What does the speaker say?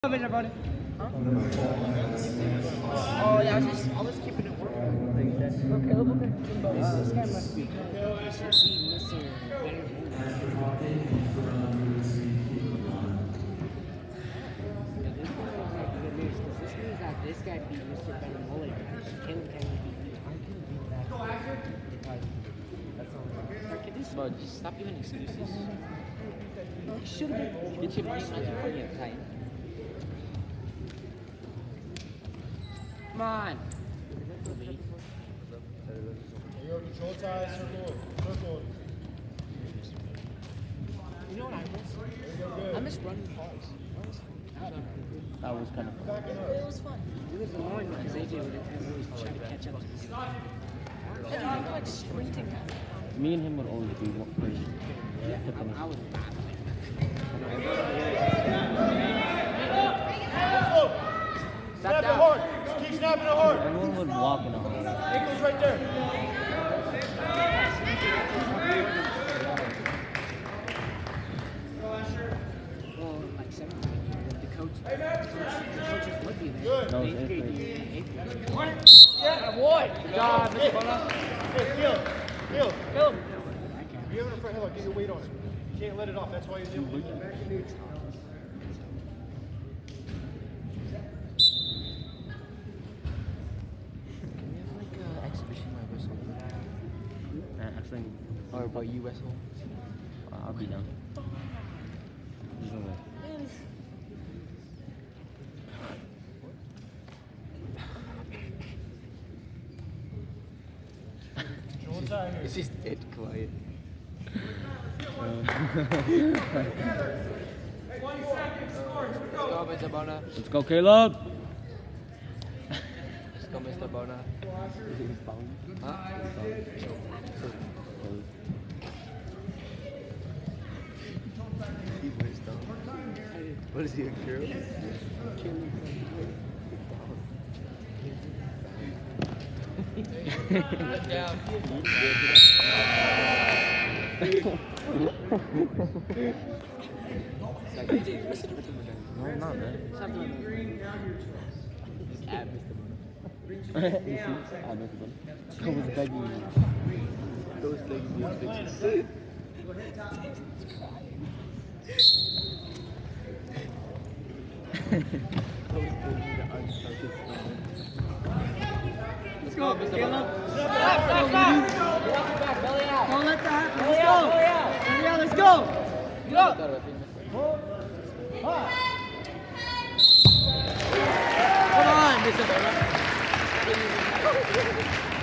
Oh yeah, I was keeping it working. Okay, look at this guy must be Mr. Better this means that this guy beat Mr. Ben Mullen. Caleb Kennedy beat me. I couldn't beat that because that's all. Bro, just stop giving excuses. Should have been. Get your money back before you have time. Come on. Yo, control tie, circle. You know what I miss? I miss running cars. That was kind of fun. It was fun. It was annoying because AJ would always try to catch up to me. And I like sprinting. Me and him would always be crazy. I was battling. Snap it hard. Keep snapping it hard. Everyone would walk in a hole. Ankles right there. Well, like 7th grade, the coaches would be there. Good. No, 8th it's grade, eighth 8th grade. Yeah, boy. Good job, Mr. Bona. Hey, Kill him. You have it in front headlock. Get your weight on it. You can't let it off. That's why you're doing it. Back to neutral. Actually, Or about you wrestle? I'll be down. Control tie here. It's just dead quiet. Let's go, Mr. Bona. Let's go, Caleb. Let's go, Mr. Bona. Huh? What is he, a girl? Get down. No, I'm not, man. At Mr. Bona. I missed one. I was begging you. Those legs, these bitches. Let's go, Mr. Bona. Don't let that happen. Let's go. Let's go. Come on, Mr. Bona.